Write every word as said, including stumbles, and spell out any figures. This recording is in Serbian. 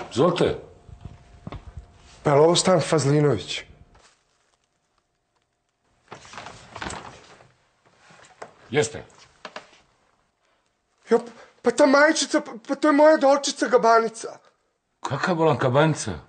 Izvolite. Pa je li ovo stan Fazlinović? Jeste. Jo, pa ta majčica, pa to je moja dolčica Gabanica. Kakva bolan kabanica?